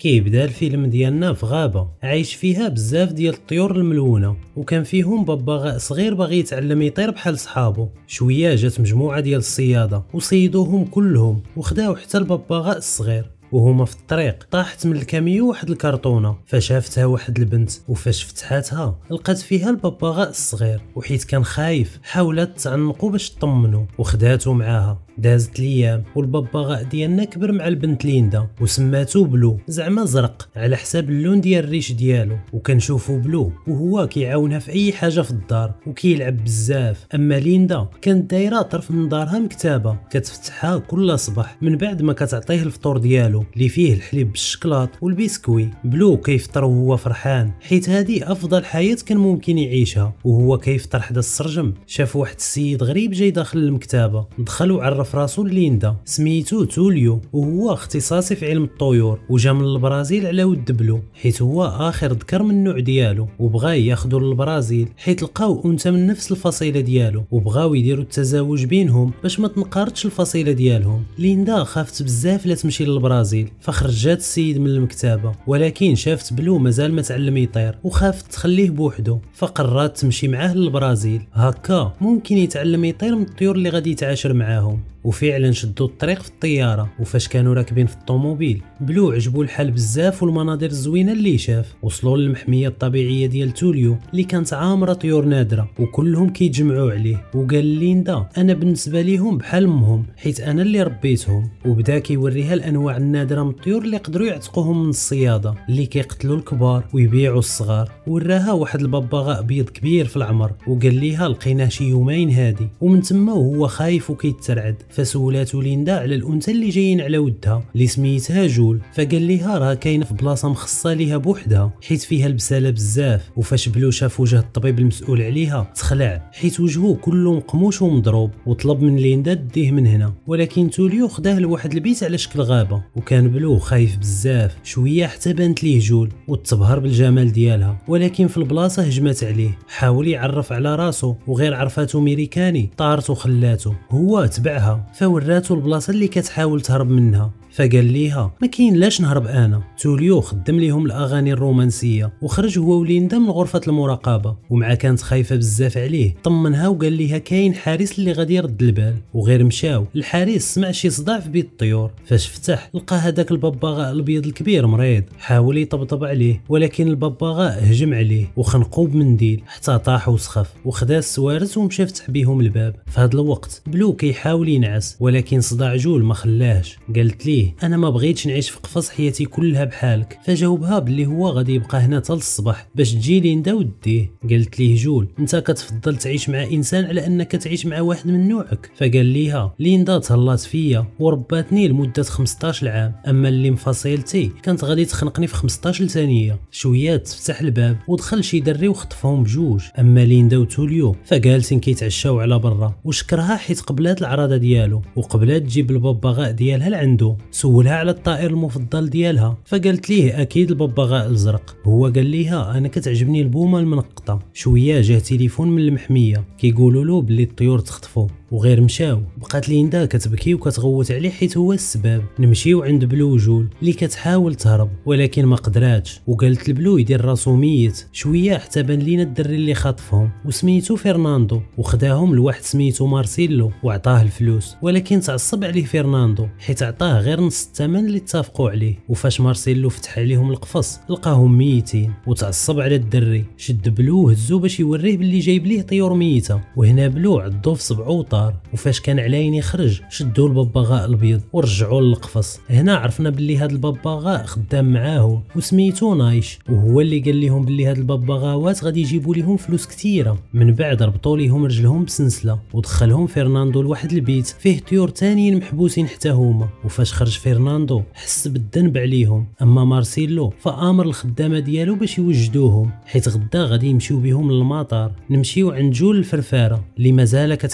كيبدا الفيلم ديالنا في غابة عايش فيها بزاف ديال الطيور الملونة، وكان فيهم ببغاء صغير باغي يتعلم يطير بحال صحابو. شوية جات مجموعة ديال الصيادة وصيدوهم كلهم وخداو حتى الببغاء الصغير. وهما في الطريق طاحت من الكاميو واحد الكرتونه فشافتها واحد البنت، وفاش فتحاتها لقات فيها الببغاء الصغير، وحيت كان خايف حاولت تعنقو باش تطمنو وخداتو معاها. دازت الايام والببغاء ديالنا كبر مع البنت ليندا وسماتو بلو، زعما زرق على حساب اللون ديال الريش ديالو. وكنشوفو بلو وهو كيعاونها في اي حاجه في الدار وكيلعب بزاف. اما ليندا كانت دايره طرف من دارها مكتبه كتفتحها كل صباح من بعد ما كتعطيه الفطور ديالو اللي فيه الحليب بالشكلاط والبسكوي. بلو كيفطر وهو فرحان حيت هذه افضل حياه كان ممكن يعيشها. وهو كيفطر حدا السرجم شاف واحد السيد غريب جاي داخل المكتبه، دخل وعرف راسو ليندا. سميتو توليو وهو اختصاصي في علم الطيور، وجا من البرازيل على ود بلو حيت هو اخر ذكر من النوع ديالو، وبغا ياخذوا للبرازيل حيت لقاو انثى من نفس الفصيله ديالو وبغاو يديروا التزاوج بينهم باش ما تنقرضش الفصيله ديالهم. ليندا خافت بزاف لا تمشي للبرازيل فخرجات السيد من المكتبه، ولكن شافت بلو مازال ما تعلم يطير وخافت تخليه بوحدو فقررت تمشي معاه للبرازيل، هكا ممكن يتعلم يطير من الطيور اللي غادي يتعاشر معاهم. وفعلا شدوا الطريق في الطياره، وفاش كانوا راكبين في الطوموبيل بلو عجبو الحال بزاف والمناظر الزوينه اللي شاف. وصلوا للمحميه الطبيعيه ديال توليو اللي كانت عامره طيور نادره وكلهم كيتجمعوا عليه. وقال ليندا انا بالنسبه ليهم بحال امهم حيت انا اللي ربيتهم، وبدا كيوريها الانواع النادره من الطيور اللي يقدروا يعتقوهم من الصياده اللي كيقتلوا الكبار ويبيعوا الصغار. وراها واحد الببغاء بيض كبير في العمر وقال ليها لقيناه شي يومين هادي، ومن تما وهو خايف وكيترعد. فسولاتو ليندا على الانثى اللي جايين على ودها اللي سميتها جول، فقال ليها راه كاينه في بلاصه مخصصه ليها بوحدها حيت فيها البساله بزاف. وفاش بلو شاف وجه الطبيب المسؤول عليها تخلع حيت وجهه كله مقموش ومضروب، وطلب من ليندا تديه من هنا. ولكن توليو خداه لواحد البيت على شكل غابه، وكان بلو خايف بزاف. شويه حتى بانت ليه جول وتبهر بالجمال ديالها، ولكن في البلاصه هجمت عليه. حاول يعرف على راسو وغير عرفاتو ميريكاني طارت وخلاتو. هو تبعها فوراتو البلاصه اللي كتحاول تهرب منها، فقال ليها ما كاين لاش نهرب انا. توليو خدم ليهم الاغاني الرومانسيه وخرج هو وليندا من غرفه المراقبه، ومع كانت خايفه بزاف عليه طمنها وقال ليها كاين حارس اللي غادي يرد البال. وغير مشاو الحارس سمع شي صداع في بيت الطيور، فاش فتح لقى هذاك الببغاء الابيض الكبير مريض. حاول يطبطب عليه ولكن الببغاء هجم عليه وخنقو بمنديل حتى طاح وسخف، وخدا السوارت ومشى فتح بيهم الباب. في هذا الوقت بلو كيحاول ينعس ولكن صداع جول ما خلاهش. قالت ليه انا ما بغيتش نعيش في قفص حياتي كلها بحالك، فجاوبها باللي هو غادي يبقى هنا حتى الصباح باش تجي ليندا وديه. قالت ليه جول انت كتفضل تعيش مع انسان على انك تعيش مع واحد من نوعك. فقال ليها ليندا تهلات فيا ورباتني لمده 15 عام، اما اللي مفاصيلتي كانت غادي تخنقني في 15 ثانيه. شويه تفتح الباب ودخل شي دري وخطفهم بجوج. اما ليندا وتوليو فجالسين كيتعشاو على برا، وشكرها حيت قبلات العراضه ديالو وقبلات تجيب الببغاء ديالها لعندو. سولها على الطائر المفضل ديالها فقالت ليه اكيد الببغاء الازرق. هو قال ليها انا كتعجبني البومه المنقطه. شويه جاه تليفون من المحميه كيقولوا له بلي الطيور تخطفوا، وغير مشاو. بقات ليندا كتبكي وكتغوت عليه حيت هو السبب. نمشيو عند بلو وجول اللي كتحاول تهرب ولكن ما قدراتش، وقالت لبلو يدير راسو ميت. شويه حتى بان لينا الدري اللي خاطفهم وسميتو فرناندو، وخداهم لواحد سميتو مارسيلو وعطاه الفلوس، ولكن تعصب عليه فرناندو حيت عطاه غير نص الثمن اللي اتفقوا عليه. وفاش مارسيلو فتح عليهم القفص لقاهم ميتين وتعصب على الدري. شد بلو هزو باش يوريه باللي جايب ليه طيور ميته، وهنا بلو عضو في صبعو وطار. وفاش كان علاين يخرج شدوا الببغاء الابيض ورجعوه للقفص. هنا عرفنا باللي هذا الببغاء خدام معاهم وسميتو نايش، وهو اللي قال لهم باللي هاد الببغاوات غادي يجيبوا لهم فلوس كثيره. من بعد ربطوا ليهم رجلهم بسنسله ودخلهم فرناندو لواحد البيت فيه طيور تانيين محبوسين حتى هما. وفاش خرج فرناندو حس بالذنب عليهم، اما مارسيلو فامر الخدامه ديالو باش يوجدوهم حيت غدا غادي يمشيو بهم للمطار. نمشيو عند جول الفرفاره اللي مازال كتحاول تهرب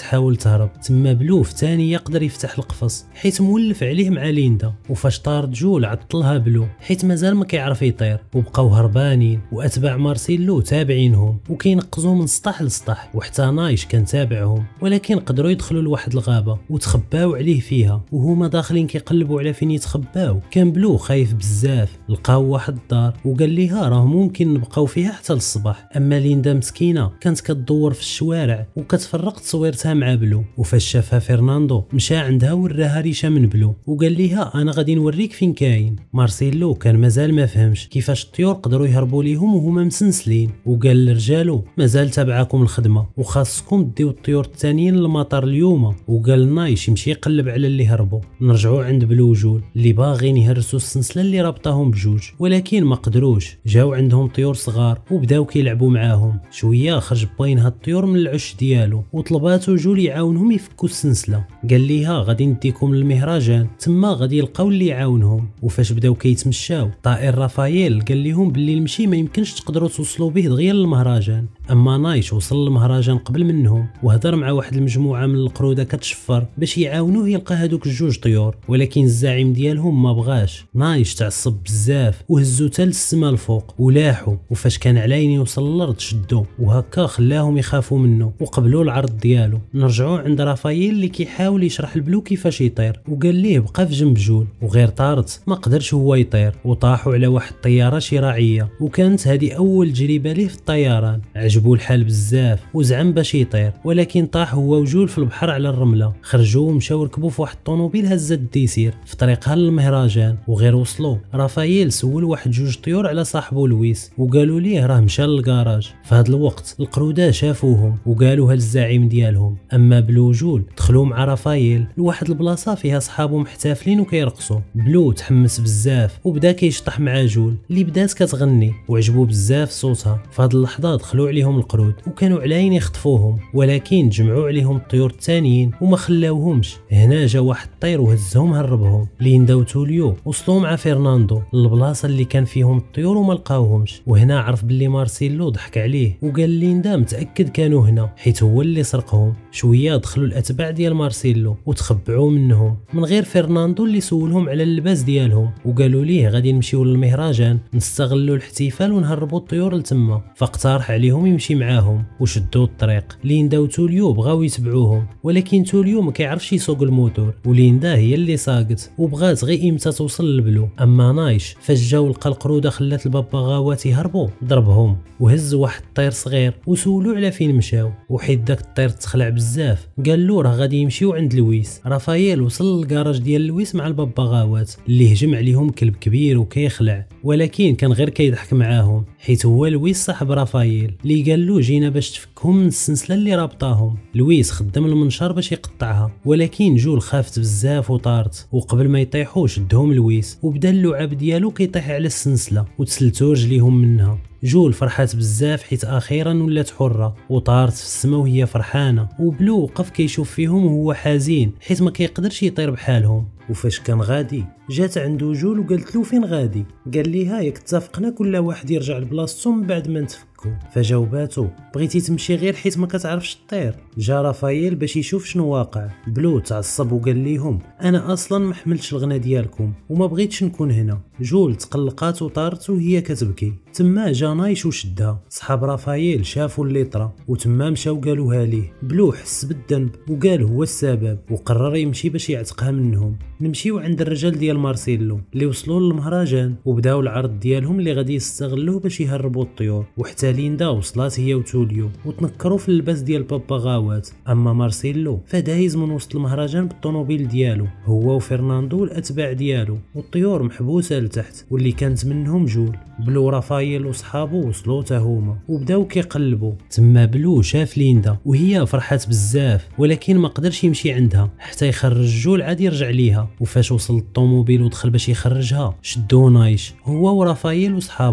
تهرب. تما بلو في ثانيه يقدر يفتح القفص حيت مولف عليه مع ليندا. وفاش طارت جول عطلها بلو حيت مازال ما كيعرف يطير، وبقاو هربانين واتباع مارسيلو تابعينهم وكينقزوا من سطح لسطح، وحتى نايش كان تابعهم، ولكن قدروا يدخلوا لواحد الغابه وتخباو عليه فيها. وهما داخلين كيقلبوا على فين يتخباو كان بلو خايف بزاف. لقاو واحد الدار وقال ليها راه ممكن نبقاو فيها حتى للصباح. اما ليندا مسكينه كانت كتدور في الشوارع وكتفرق تصويرتها مع بلو. وفاش شافها فرناندو مشى عندها وراها ريشه من بلو وقال ليها انا غادي نوريك فين كاين. مارسيلو كان مازال ما فهمش كيفاش الطيور قدروا يهربوا ليهم وهما مسنسلين، وقال لرجالو مازال تابعاكم الخدمه وخاصكم ديو الطيور الثانيين للمطار اليوم. وقال نايش يمشي يقلب على اللي هربوا. نرجعوا عند بلو وجول اللي باغيين يهرسوا السلسله اللي رابطاهم بجوج، ولكن ما قدروش. جاو عندهم طيور صغار وبداو كيلعبوا معاهم. شويه خرج بين هاد الطيور من العش ديالو وطلباتو جول يعاونهم يفكوا السلسله. قال ليها غادي نديكم للمهرجان تما غادي يلقاو اللي يعاونهم. وفاش بداو كيتمشاو طائر رافائيل قال لهم باللي المشي ما يمكنش تقدروا توصلوا به دغيا للمهرجان. اما نايش وصل للمهرجان قبل منهم وهضر مع واحد المجموعه من القروده كتشفر باش يعاونوه يلقى هذوك الجوج طيور، ولكن الزعيم ديالهم ما بغاش. نايش تعصب بزاف وهزو حتى للسما الفوق ولاحوا، وفاش كان علاين يوصل للارض شدو وهكا خلاهم يخافوا منه وقبلوا العرض ديالو. نرجعوا عند رافائيل اللي كيحاول يشرح لبلو كيفاش يطير، وقال ليه بقى في جنب جول وغير طارت ما قدرش هو يطير وطاحوا على واحد الطياره شراعيه، وكانت هذه اول تجربه ليه في الطيران. عجبو الحال بزاف وزعم باش يطير، ولكن طاح هو وجول في البحر على الرمله. خرجوا ومشاو ركبوا في واحد الطوموبيل هزت الديسير في طريقها للمهرجان. وغير وصلوا رافائيل سول واحد جوج طيور على صاحبه لويس وقالوا ليه راه مشى للكراج. في هذا الوقت القروده شافوهم وقالوها للزعيم ديالهم. اما بلو وجول دخلوا مع رافائيل لواحد البلاصه فيها صحابو محتفلين وكيرقصوا. بلو تحمس بزاف وبدا كيشطح مع جول اللي بدات كتغني وعجبو بزاف صوتها. في هذه اللحظه دخلوا عليهم القرود وكانوا علاين يخطفوهم، ولكن جمعوا عليهم الطيور الثانيين وما خلاوهمش. هنا جا واحد الطير وهزهم هربهم. ليندا وتوليو وصلوا مع فرناندو للبلاصه اللي كان فيهم الطيور وما لقاوهمش. وهنا عرف باللي مارسيلو ضحك عليه وقال ليندا متاكد كانوا هنا حيت هو اللي سرقهم. شويه دخلوا الاتباع ديال مارسيلو وتخبعوا منهم من غير فرناندو اللي سولهم على اللباس ديالهم وقالوا ليه غادي نمشيو للمهرجان نستغلوا الاحتفال ونهربوا الطيور لتما. فاقترح عليهم يمشي معاهم وشدوا الطريق. ليندا وتوليو بغاو يتبعوهم، ولكن توليو ما كيعرفش يسوق الموتور وليندا هي اللي ساقت وبغات غير امتى توصل لبلو. اما نايش فاش جاو لقى القروده خلات الببغاوات يهربوا ضربهم وهز واحد الطير صغير وسولوا على فين مشاو. وحيت داك الطير تخلع بزاف قال له راه غادي يمشيو عند لويس. رافائيل وصل للكراج ديال لويس مع الببغاوات اللي هجم عليهم كلب كبير وكيخلع، ولكن كان غير كيضحك معاهم حيت هو لويس صاحب رافائيل اللي قال له جينا باش تفكهم من السلسله اللي رابطاهم. لويس خدم المنشار باش يقطعها، ولكن جول خافت بزاف وطارت، وقبل ما يطيحوا شدهم لويس وبدا اللعاب ديالو كيطيح على السلسله وتسلتو رجليهم منها. جول فرحات بزاف حيت اخيرا ولات حره وطارت في السما وهي فرحانه. وبلو وقف كيشوف فيهم وهو حزين حيت ما كيقدرش يطير بحالهم. وفاش كان غادي جات عنده جول وقالت له فين غادي؟ قال ليها ياك اتفقنا كل واحد يرجع لبلاصتو من بعد ما نتفكوا. فجاوباتو بغيتي تمشي غير حيت ما كتعرفش طير. جا رافائيل باش يشوف شنو واقع. بلو تعصب وقال ليهم انا اصلا ما حملتش الغنى ديالكم وما بغيتش نكون هنا. جول تقلقات وطارت وهي كتبكي. تما جا نايش وشدها. صحاب رافائيل شافوا اللي طرا وتما مشاو قالوها ليه. بلو حس بالذنب وقال هو السبب وقرر يمشي باش يعتقها منهم. نمشيو عند الرجال ديال مارسيلو اللي وصلوا للمهرجان وبداو العرض ديالهم اللي غادي يستغلوه باش يهربوا الطيور. وحتى ليندا وصلات هي وتوليو وتنكروا في اللباس ديال الببغاوات. اما مارسيلو فدايز من وسط المهرجان بالطوموبيل ديالو هو وفرناندو والاتباع ديالو، والطيور محبوسه لتحت واللي كانت منهم جول. بلو رافائيل وصحابو وصلوا تا هما وبداو كيقلبوا. تما بلو شاف ليندا وهي فرحات بزاف، ولكن ما قدرش يمشي عندها حتى يخرج جول عاد يرجع ليها. وفاش وصل الطوموبيل ودخل باش يخرجها شدو نايش هو ورافائيل وصحابهم.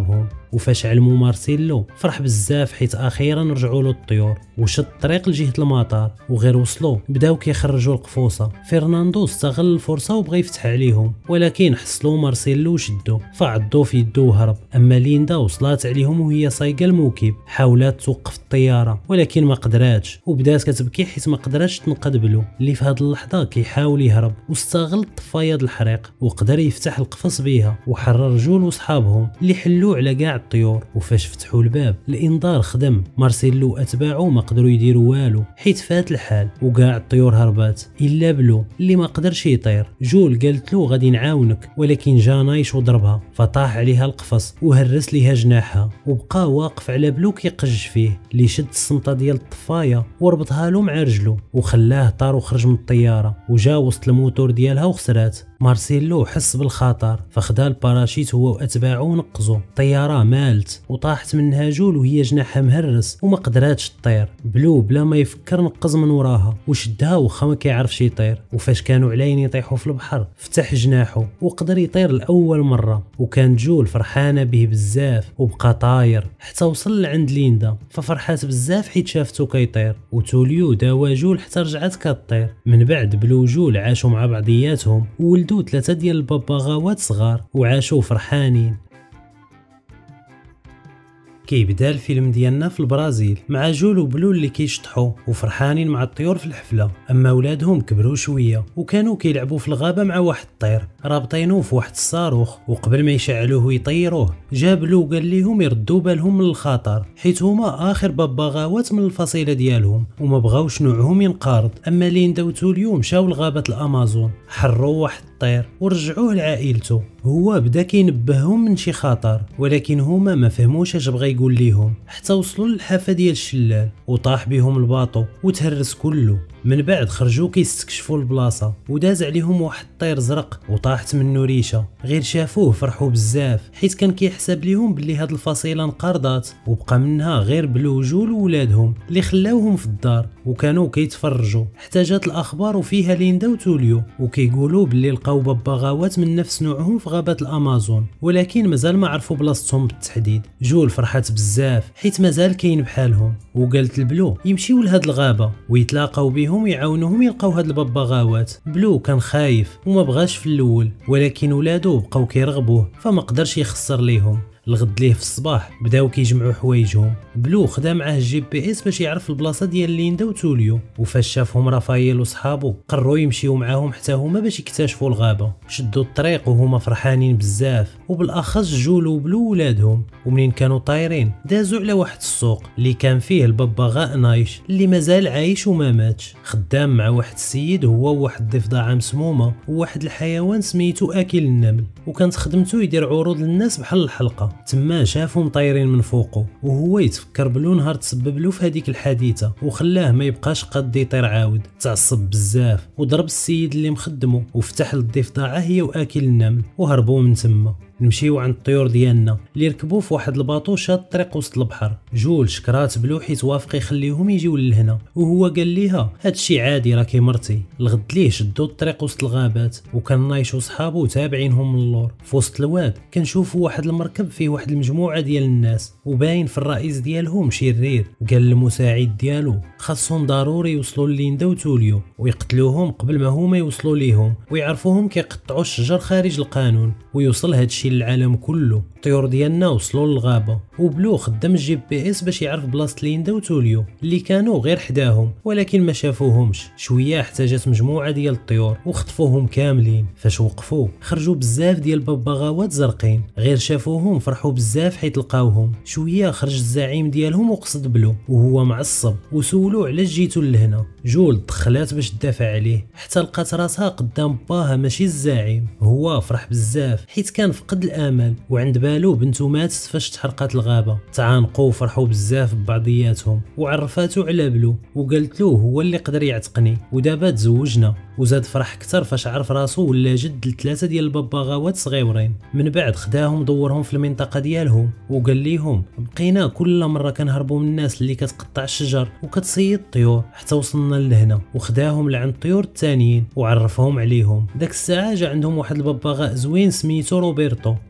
وفاش علمو مارسيلو فرح بزاف حيت اخيرا رجعوا له الطيور وشد الطريق لجهه المطار. وغير وصلوا بداو كيخرجوا القفوصه. فرناندو استغل الفرصه وبغى يفتح عليهم ولكن حصلوا مارسيلو وشدو فعضو في يدو وهرب. اما ليندا وصلات عليهم وهي سايقه الموكب، حاولت توقف الطياره ولكن ما قدراتش وبدات كتبكي حيت ما قدراتش تنقذ بلو اللي في هذه اللحظه كيحاول يهرب. واستغل طفايه الحريق وقدر يفتح القفص بيها وحرر جول وصحابهم اللي حلوا على كاع الطيور. وفاش فتحوا الباب الانذار خدم. مارسيلو واتباعه ما قدروا يديروا والو حيت فات الحال وكاع الطيور هربات الا بلو اللي ما قدرش يطير. جول قالت له غادي نعاونك ولكن جا نايش وضربها فطاح عليها القفص وهرس ليها جناحها وبقى واقف على بلو كيقج فيه اللي شد الصمطه ديال الطفايه وربطها له مع رجله وخلاه طار وخرج من الطياره وجا وسط الموتور ديالها وخسرات. مارسيلو حس بالخطر فخدا الباراشيت هو واتباعه ونقزوا. الطياره مالت وطاحت منها جول وهي جناحها مهرس وما قدراتش تطير. بلو بلا ما يفكر نقز من وراها وشدها وخا ما كيعرفش يطير. وفاش كانوا علاين يطيحوا في البحر فتح جناحه وقدر يطير لاول مره. وكان جول فرحانه به بزاف وبقى طاير حتى وصل لعند ليندا ففرحات بزاف حيت شافته كيطير. وتوليو داوا جول حتى رجعت كطير. من بعد بلو وجول عاشوا مع بعضياتهم وولدوا 3 ديال الببغاوات صغار وعاشوا فرحانين. كيبدا الفيلم ديالنا في البرازيل مع جول وبلو اللي كيشطحوا وفرحانين مع الطيور في الحفله. اما ولادهم كبروا شويه وكانوا كيلعبوا في الغابه مع واحد الطير رابطينه في واحد الصاروخ. وقبل ما يشعلوه ويطيروه جا بلو قال لهم يردوا بالهم من الخطر حيت هما اخر ببغاوات من الفصيله ديالهم وما بغاوش نوعهم ينقرض. اما ليندا وتوليو مشاو لغابه الامازون حروا واحد الطير ورجعوه لعائلته. هو بدا كينبههم من شي خطر ولكن هما ما فهموش اش بغا يقول ليهم حتى وصلوا للحافه ديال الشلال وطاح بهم الباطو وتهرس كله. من بعد خرجوا كيستكشفوا البلاصه وداز عليهم واحد الطير زرق وطاحت منه ريشه. غير شافوه فرحوا بزاف حيت كان كيحسب ليهم باللي هاد الفصيله انقرضات وبقى منها غير بلو وجول وولادهم اللي خلاوهم في الدار وكانوا كيتفرجوا. حتى جات الاخبار وفيها ليندا وتوليو وكيقولوا باللي لقاو ببغاوات من نفس نوعهم في غابه الامازون ولكن مازال ما عرفوا بلاصتهم بالتحديد. جول فرحات بزاف حيت مازال كاين بحالهم وقالت لبلو يمشيو لهاد الغابه ويتلاقاو بهم يعاونوهم يلقاو هاد الببغاوات. بلو كان خايف وما بغاش في الاول ولكن ولادو بقاو كيرغبوه فما قدرش يخسر ليهم. الغد ليه في الصباح بداو كيجمعوا حوايجهم. بلو خدا معاه الجي بي اس باش يعرف البلاصه ديال ليندا وتوليو. وفاش شافهم رافائيل وصحابو قرروا يمشيو معاهم حتى هما باش يكتشفوا الغابه. شدوا الطريق وهما فرحانين بزاف وبالاخص جول وبلو ولادهم. ومنين كانوا طايرين دازوا على واحد السوق اللي كان فيه الببغاء نايش اللي مازال عايش وما ماتش خدام مع واحد السيد هو وواحد الضفدعه مسمومه وواحد الحيوان سميتو اكل النمل وكانت خدمته يدير عروض للناس بحال الحلقه. تما شافهم طايرين من فوقه وهو يتفكر بلو نهار تسبب له في هذيك الحادثه وخلاه ما يبقاش قاد يطير عاود. تعصب بزاف وضرب السيد اللي مخدمه وفتح للضفدعه هي واكل النمل وهربوا من تما. نمشيو عند الطيور ديالنا اللي ركبوا في واحد الباطو شاد الطريق وسط البحر. جول شكرات بلو حيت وافق يخليهم يجيو لهنا وهو قال ليها هادشي عادي راكي مرتي. الغد ليه شدوا الطريق وسط الغابات وكان نايش وصحابو تابعينهم من اللور. في وسط الواد كنشوفوا واحد المركب فيه واحد المجموعه ديال الناس وباين في الرئيس ديالهم شرير. قال للمساعد ديالو خاصهم ضروري يوصلوا لليندا وتوليو ويقتلوهم قبل ما هما يوصلوا ليهم ويعرفوهم كيقطعوا الشجر خارج القانون ويوصل هادشي للعالم كله. الطيور ديالنا وصلوا للغابه وبلو خدم الجي بي اس باش يعرف بلاصه ليندا وتوليو اللي كانوا غير حداهم ولكن ما شافوهمش. شويه احتاجت مجموعه ديال الطيور وخطفوهم كاملين. فاش وقفوا خرجوا بزاف ديال الببغاوات زرقين غير شافوهم فرحوا بزاف حيت لقاوهم. شويه خرج الزعيم ديالهم وقصد بلو وهو معصب وسولو علاش جيتو لهنا. جول دخلات باش تدافع عليه حتى لقات راسها قدام باها ماشي الزعيم. هو فرح بزاف حيت كان فقد الامل وعند بالو بنته ماتت فاش تحرقات الغابه. تعانقوا وفرحوا بزاف ببعضياتهم وعرفاتو على بلو وقالت له هو اللي قدر يعتقني ودابا تزوجنا. وزاد فرح اكثر فاش عرف راسو ولا جد ل3 ديال الببغاوات صغيورين. من بعد خداهم دورهم في المنطقه ديالهم وقال ليهم بقينا كل مره كنهربوا من الناس اللي كتقطع الشجر وكتصيد الطيور حتى وصلنا لهنا وخداهم لعند الطيور الثانيين وعرفهم عليهم. داك الساعه جا عندهم واحد الببغاء زوين سميتو روبرتو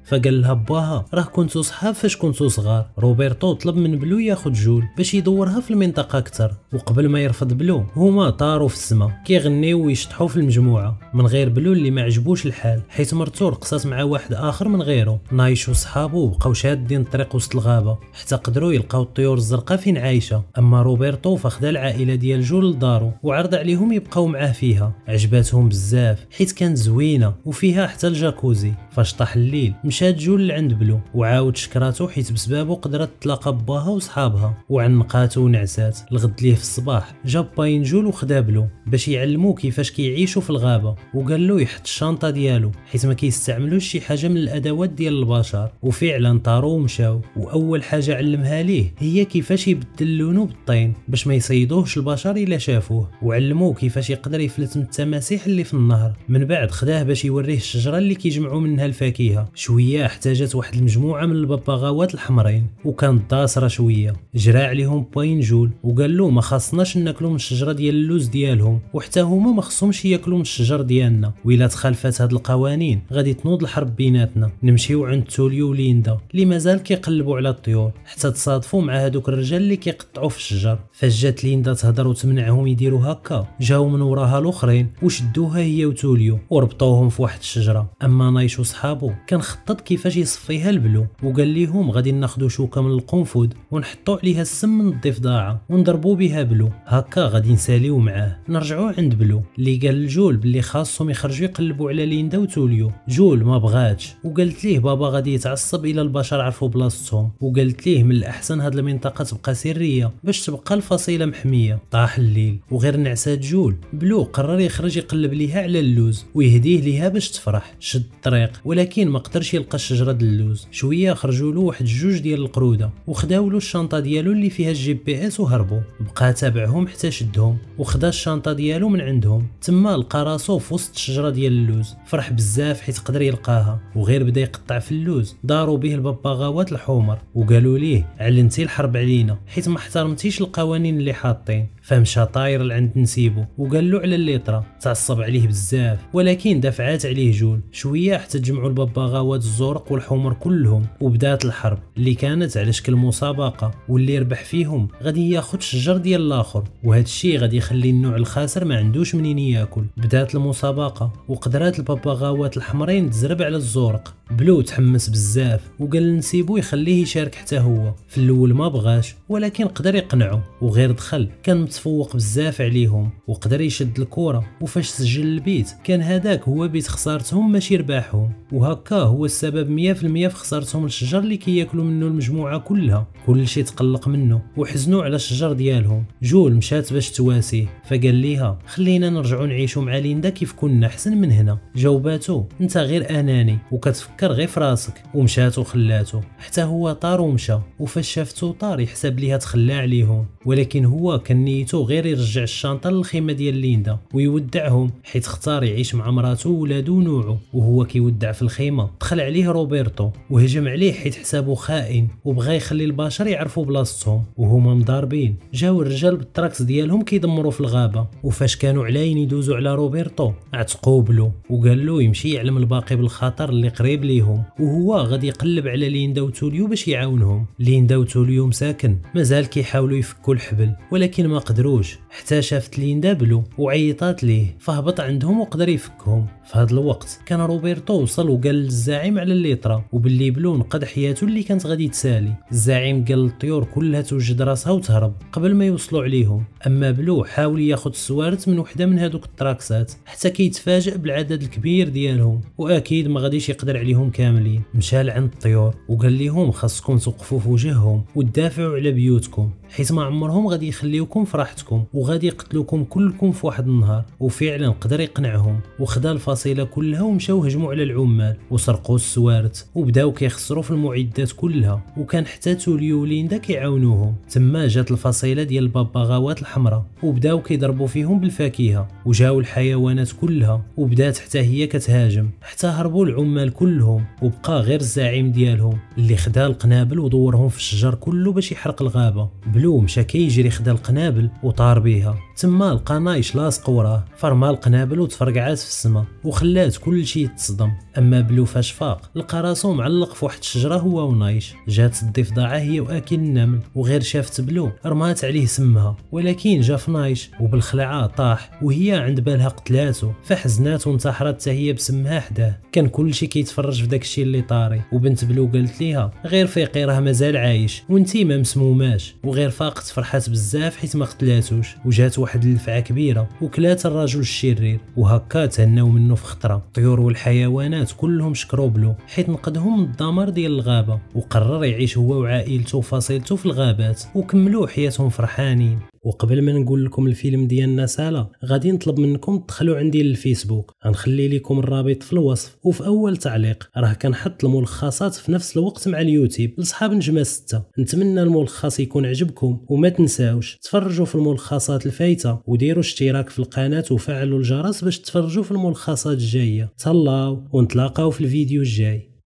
فقال لها باها راه كنتو صحاب فاش كنتو صغار. روبرتو طلب من بلو ياخد جول باش يدورها في المنطقه اكثر، وقبل ما يرفض بلو هما طاروا في السما كيغنيو ويشطحوا في المجموعه من غير بلو اللي ما عجبوش الحال، حيت مرتو رقصات مع واحد اخر من غيره. نايش وصحابو بقاو شادين الطريق وسط الغابه حتى قدروا يلقاو الطيور الزرقاء فين عايشه. اما روبرتو فخدا العائله ديال جول لدارو وعرض عليهم يبقاو معاه فيها. عجباتهم بزاف حيت كانت زوينه وفيها حتى الجاكوزي. فاش طاح الليل مشات جول لعند بلو وعاود شكراتو حيت بسبابو قدرت تلاقى باها وصحابها، وعنقاتو ونعسات. الغد ليه في الصباح جاب باين جول وخدا بلو باش يعلمو كيفاش كيعيشوا في الغابه، وقال له يحط الشنطه ديالو حيت ما كيستعملوش شي حاجه من الادوات ديال البشر. وفعلا طاروا ومشاو، واول حاجه علمها ليه هي كيفاش يبدل لونو بالطين باش ما يصيدوهش البشر الا شافوه، وعلموه كيفاش يقدر يفلت من التماسيح اللي في النهر. من بعد خداه باش يوريه الشجره اللي كيجمعوا منها الفاكهه. شويه احتاجت واحد المجموعه من الببغاوات الحمرين وكانت داسره شويه. جرى عليهم باين جول وقال له ما خاصناش ناكلوا من الشجره ديال اللوز ديالهم، وحتى هما ما خصهمش ياكلوا من الشجر ديالنا، وإلا تخالفات هاد القوانين غادي تنوض الحرب بيناتنا. نمشيو عند توليو وليندا اللي مازال كيقلبوا على الطيور حتى تصادفوا مع هادوك الرجال اللي كيقطعوا في الشجر. فاش جات ليندا تهضر وتمنعهم يديروا هكا، جاو من وراها الاخرين وشدوها هي وتوليو وربطوهم في واحد الشجره. اما نايش وصحابو كان خطط كيفاش يصفيها البلو، وقال ليهم غادي ناخذوا شوكه من القنفذ ونحطوا عليها السم من الضفدعه ونضربوا بها بلو، هكا غادي نساليو معاه. نرجعوا عند بلو اللي قال لجول باللي خاصهم يخرجوا يقلبوا على ليندا وتوليو. جول ما بغاتش وقالت ليه بابا غادي يتعصب الى البشر عرفوا بلاصتهم، وقالت ليه من الاحسن هاد المنطقه تبقى سريه باش تبقى الفصيله محميه. طاح الليل وغير نعسات جول، بلو قرر يخرج يقلب ليها على اللوز ويهديه ليها باش تفرح. شد الطريق ولكن ما قدرش يلقى الشجره د اللوز. شويه خرجوا له واحد جوج ديال القروده وخداو له الشنطه ديالو اللي فيها الجي بي اس وهربوا. بقى تابعهم حتى شدهم وخدا الشنطه ديالو من عندهم. تما لقى راسو في وسط الشجره ديال اللوز، فرح بزاف حيت قدر يلقاها وغير بدا يقطع في اللوز. داروا به الببغاوات الحمر وقالوا ليه علنتي الحرب علينا حيت ما احترمتيش القوانين اللي حاطين. فمشى طاير لعند نسيبو وقال له على الليطره. تعصب عليه بزاف ولكن دفعات عليه جول. شويه حتى تجمعوا الببغاوات الزرق والحمر كلهم وبدات الحرب اللي كانت على شكل مسابقه، واللي ربح فيهم غادي ياخذ الشجر ديال الاخر، وهذا الشيء غادي يخلي النوع الخاسر ما عندوش منين ياكل. بدات المسابقه وقدرات الببغاوات الحمرين تزرب على الزرق. بلو تحمس بزاف وقال لنسيبو يخليه يشارك حتى هو. في الاول ما بغاش ولكن قدر يقنعه وغير دخل كان متفوق بزاف عليهم وقدر يشد الكره. وفاش سجل البيت كان هذاك هو بيت خسارتهم ماشي رباحهم، وهكا هو السبب 100% في خسارتهم الشجر اللي كياكلوا منه المجموعه كلها. كل شيء تقلق منه وحزنوا على الشجر ديالهم. جول مشات باش تواسيه فقال ليها خلينا نرجعوا نعيشوا مع ليندا كيف كنا احسن من هنا. جاوباتو انت غير اناني وكتفكر غير في راسك، ومشات وخلاتو حتى هو طار ومشى. وفاش شافتو طار يحسب ليها تخلى عليهم، ولكن هو كان نيتو غير يرجع الشنطه للخيمه ديال ليندا ويودعهم حيت اختار يعيش مع مراته وولادو ونوعو. وهو كيودع في الخيمه دخل عليه روبرتو وهجم عليه حيت حسابو خائن وبغى يخلي البشر يعرفوا بلاصتهم وهما مضاربين. جاو الرجال بالتراكس ديالهم كيدمروا في الغابه، وفاش كانوا علاين يدوزوا على روبرتو عتقوا بلو وقال له يمشي يعلم الباقي بالخطر اللي قريب ليهم، وهو غادي يقلب على ليندا وتوليو باش يعاونهم. ليندا وتوليو مساكن مازال كيحاولوا يفكوا الحبل ولكن ما قدروش حتى شافت ليندا بلو وعيطات ليه فهبط عندهم وقدر يفكهم. في هذا الوقت كان روبرتو وصل وقال للزعيم على الليطره وباللي بلو نقد حياته اللي كانت غادي تسالي. الزعيم قال للطيور كلها توجد راسها وتهرب قبل ما يوصلوا عليهم. اما بلو حاول ياخذ السوارت من وحده من هذوك التراكسات حتى كيتفاجئ بالعدد الكبير ديالهم واكيد ما غاديش يقدر عليهم كاملين. مشى لعند الطيور وقال لهم خاصكم توقفوا في وجههم وتدافعوا على بيوتكم حيت ما عمرهم غادي يخليوكم في راحتكم وغادي يقتلوكم كلكم في واحد النهار. وفعلا قدر يقنعهم وخدا الفصيله كلها ومشاو هجموا على العمال وسرقوا السوارت وبداو كيخسروا في المعدات كلها، وكان حتى توليو وليندا كيعاونوهم. تما جات الفصيله ديال الببغاوات الحمراء وبداو كيضربوا فيهم بالفاكهه، وجاو الحيوانات كلها وبدات حتى هي كتهاجم حتى هربوا العمال كلهم وبقى غير الزعيم ديالهم اللي خدا القنابل ودورهم في الشجر كله باش يحرق الغابه. بلو مشى كيجري خدا القنابل النمل وطار بيها. تما لقى نايش لاصق وراه، فرمى القنابل وتفرقعات في السما وخلات كل شيء يتصدم. اما بلو فاش فاق لقى راسو معلق في واحد الشجره هو ونايش. جات الضفدعه هي واكل النمل وغير شافت بلو رمات عليه سمها، ولكن جا في نايش وبالخلعه طاح وهي عند بالها قتلاتو، فحزنات وانتحرت حتى هي بسمها حداه. كان كل شيء كيتفرج في داكشي اللي طاري، وبنت بلو قالت ليها غير فيقي راه مازال عايش وانتي ما مسموماش. وغير فاقت فرحات بزاف حيت ما قتلاتوش، وجات واحد الدفعه كبيره وكلات الرجل الشرير، وهكا تهناو منه في خطره. الطيور والحيوانات كلهم شكروا بلو حيت نقذهم من الدمار ديال الغابه، وقرر يعيش هو وعائلته وفصيلته في الغابات وكملوا حياتهم فرحانين. وقبل ما نقول لكم الفيلم ديالنا سالا، غادي نطلب منكم تدخلوا عندي للفيسبوك، غنخلي لكم الرابط في الوصف وفي اول تعليق. راه كنحط الملخصات في نفس الوقت مع اليوتيوب لصحاب نجمه 6. نتمنى الملخص يكون عجبكم، وما تنساوش تفرجوا في الملخصات الفايته وديروا اشتراك في القناه وفعلوا الجرس باش تفرجوا في الملخصات الجايه. تهلاو ونتلاقاو في الفيديو الجاي.